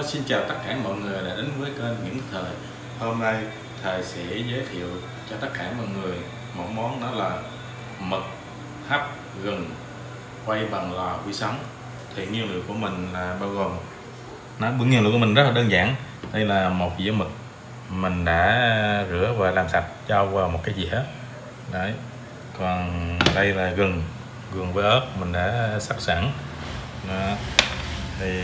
Xin chào tất cả mọi người đã đến với kênh Nguyễn Thời. Hôm nay Thời sẽ giới thiệu cho tất cả mọi người một món, đó là mực hấp gừng quay bằng lò vi sóng. Thì nguyên liệu của mình là bao gồm, nguyên liệu của mình rất là đơn giản. Đây là một dĩa mực mình đã rửa và làm sạch, cho vào một cái dĩa. Đấy. Còn đây là gừng với ớt mình đã sắc sẵn. Đó. Thì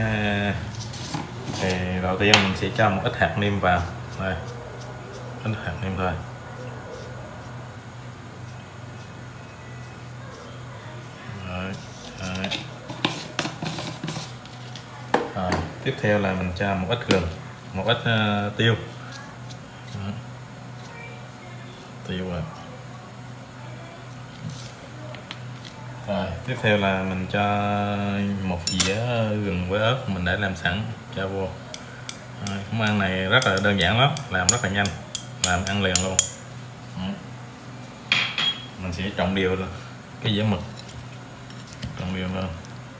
đầu tiên mình sẽ cho một ít hạt nêm vào đây, ít hạt nêm thôi. Đấy. Rồi, tiếp theo là mình cho một ít gừng, một ít tiêu. Tiêu rồi, tiếp theo là mình cho một dĩa gừng với ớt mình đã làm sẵn, cho vô. Món ăn này rất là đơn giản lắm, làm rất là nhanh, làm ăn liền luôn. Mình sẽ trộn đều cái dĩa mực, trộn đều lên.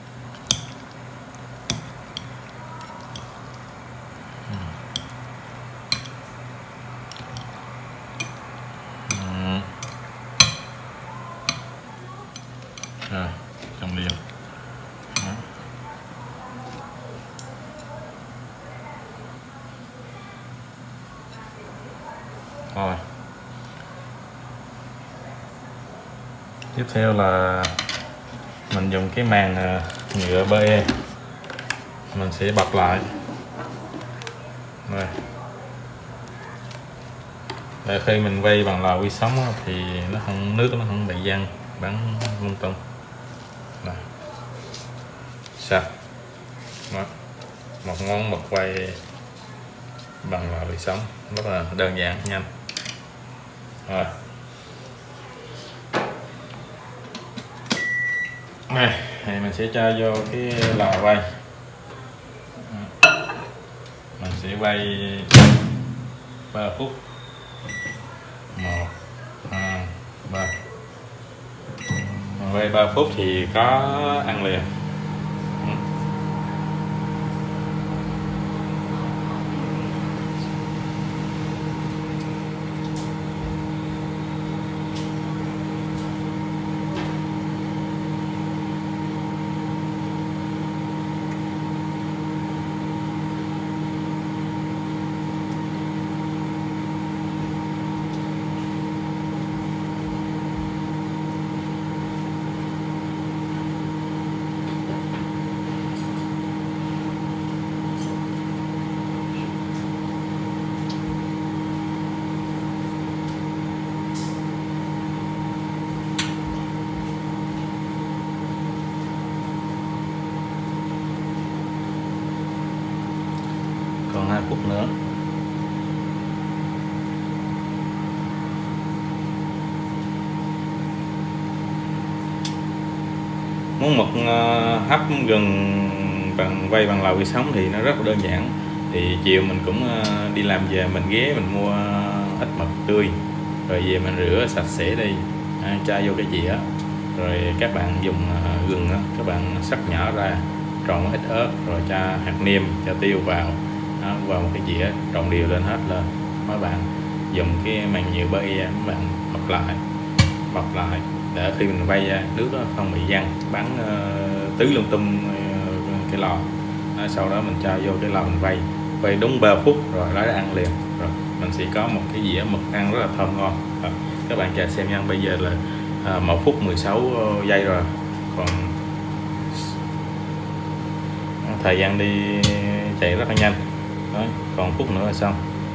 Rồi, trộn đều. Rồi. Tiếp theo là mình dùng cái màng nhựa PE, mình sẽ bọc lại. Đây. Để khi mình quay bằng lò vi sóng thì nước nó không bị văng bắn lung tung. Đây. Sạch. Đó. Một món mực quay bằng lò vi sóng rất là đơn giản, nhanh. Rồi. Này, thì mình sẽ cho vô cái lò quay. Mình sẽ quay 3 phút. 1, 2, 3. Mình quay 3 phút thì có ăn liền. Còn 2 phút nữa. Món mực hấp gừng quay bằng lò vi sóng thì nó rất là đơn giản. Thì chiều mình cũng đi làm về, mình ghé mình mua ít mực tươi, rồi về mình rửa sạch sẽ đi, cho vô cái dĩa. Rồi các bạn dùng gừng các bạn xắt nhỏ ra, trộn ít ớt, rồi cho hạt nêm, cho tiêu vào. Đó, vào một cái dĩa, trộn đều lên hết lên. Mấy bạn dùng cái màng nhựa PE, các bạn bọc lại để khi mình quay ra nước nó không bị văng bắn tứ lung tung cái lò. Đó, sau đó mình cho vô cái lò mình quay đúng 3 phút rồi lấy ăn liền. Rồi mình sẽ có một cái dĩa mực ăn rất là thơm ngon. Rồi, các bạn chờ xem nha. Bây giờ là 1 phút 16 giây rồi, còn thời gian đi chạy rất là nhanh. Đó, còn phút nữa là xong.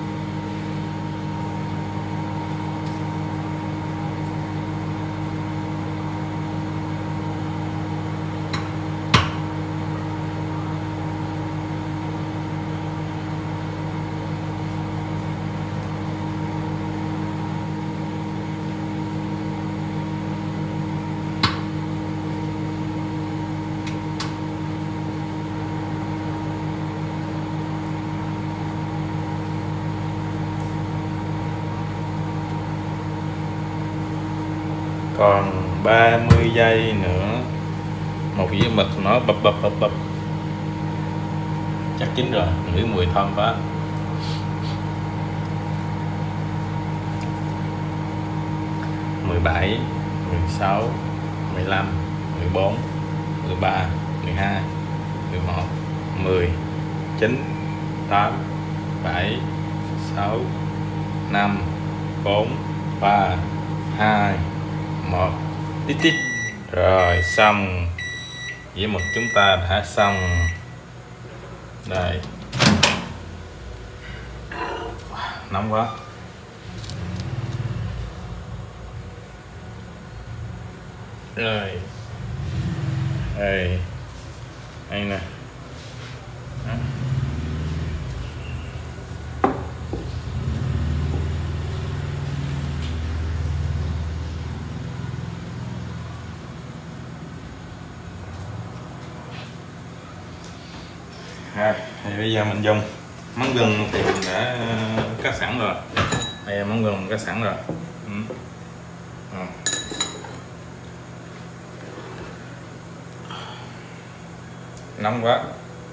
Còn 30 giây nữa, một dĩa mực nó bập. Chắc chín rồi, ngửi mùi thơm quá. Mười bảy, 16, 15, 14, 13, 12, 11, 10, 9, 8, 7, 6, 5, 4, 3, 2, 1. Tít tít. Rồi xong. Dĩa mực chúng ta đã xong. Đây. Nóng quá. Rồi. Đây. Đây nè. Đó. Rồi, thì bây giờ mình dùng mắm gừng thì mình đã cắt sẵn rồi. Đây là mắm gừng mình cắt sẵn rồi. Nóng quá.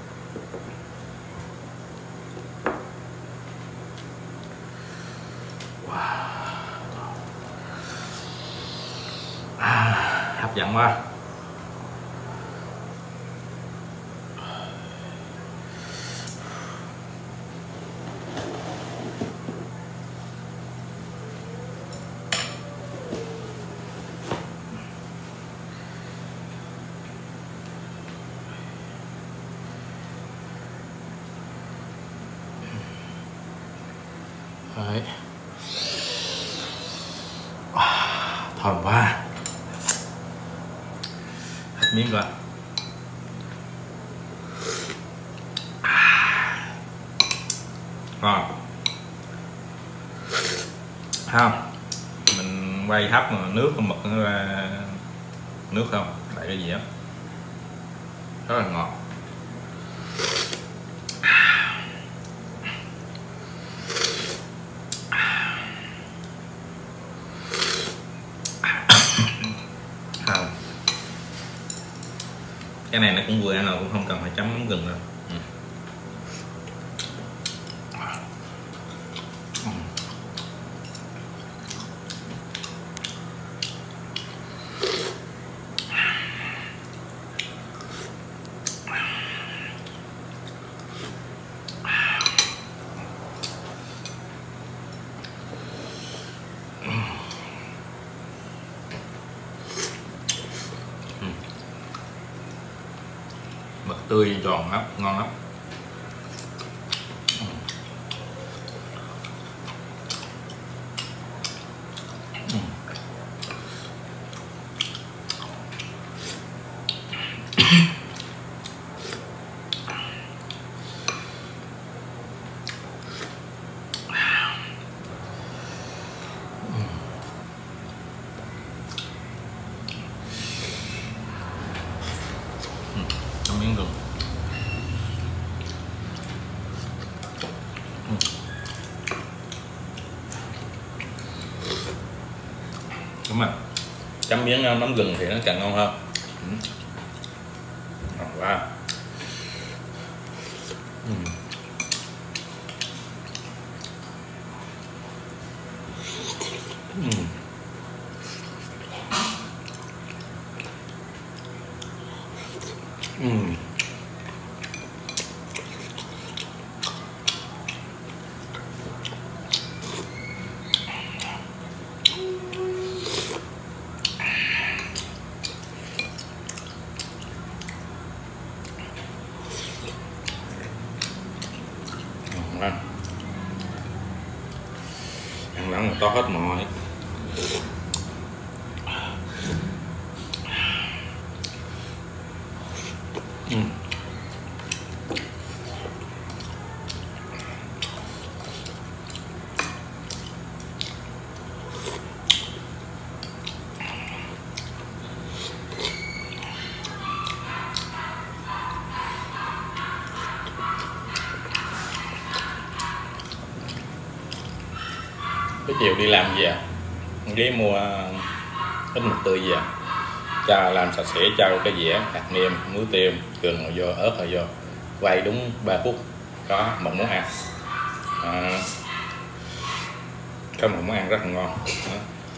Hấp dẫn quá. Đấy. Thơm quá. Hết miếng rồi. Ngon. Không, mình quay hấp mà nước con mực nó ra nước không, tại cái gì á rất là ngọt. Không, cái này nó cũng vừa ăn rồi, cũng không cần phải chấm mắm gừng đâu. Mực tươi giòn lắm, ngon lắm. Miếng gừng. Đúng rồi, chấm miếng mắm gừng thì nó càng ngon hơn. Ngon quá. Ăn lắm mà to hết mọi. Cái chiều đi làm về ghé mua ít mực tươi về, cho làm sạch sẽ, cho cái dĩa hạt nêm, muối tiêu, gừng rồi vô, ớt rồi vô, quay đúng 3 phút có một món ăn. Có một món ăn rất là ngon. Đó.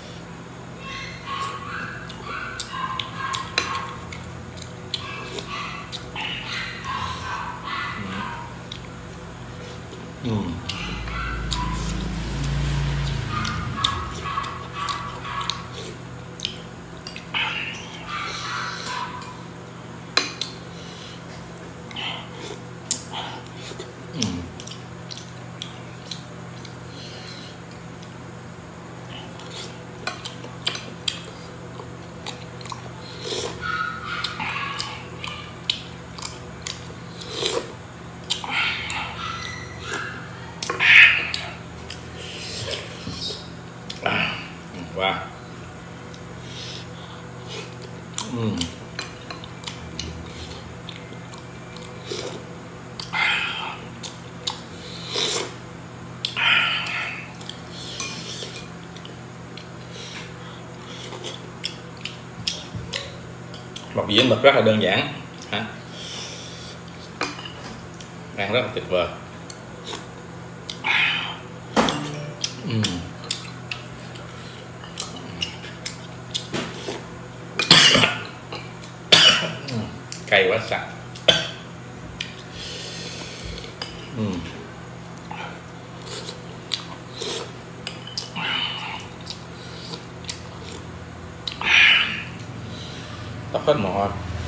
Wow. Một dĩa mực rất là đơn giản, ăn rất là tuyệt vời. Cay quá sạch. Tóc hết mồ hôi.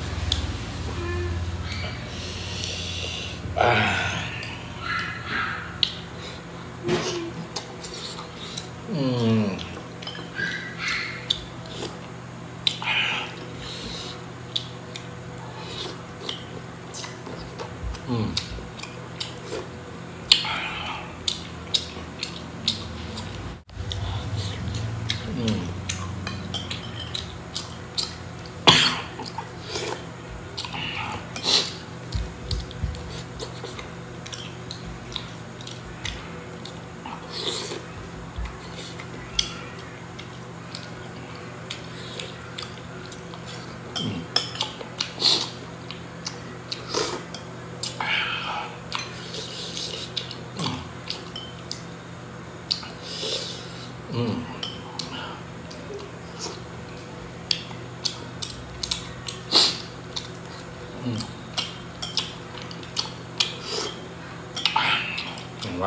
Ngon quá.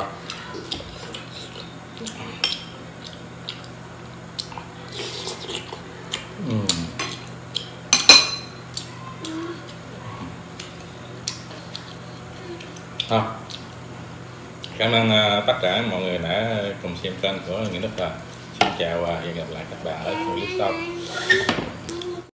Cảm ơn tất cả mọi người đã cùng xem kênh của Nguyễn Đức Thành. Xin chào và hẹn gặp lại các bạn ở clip sau.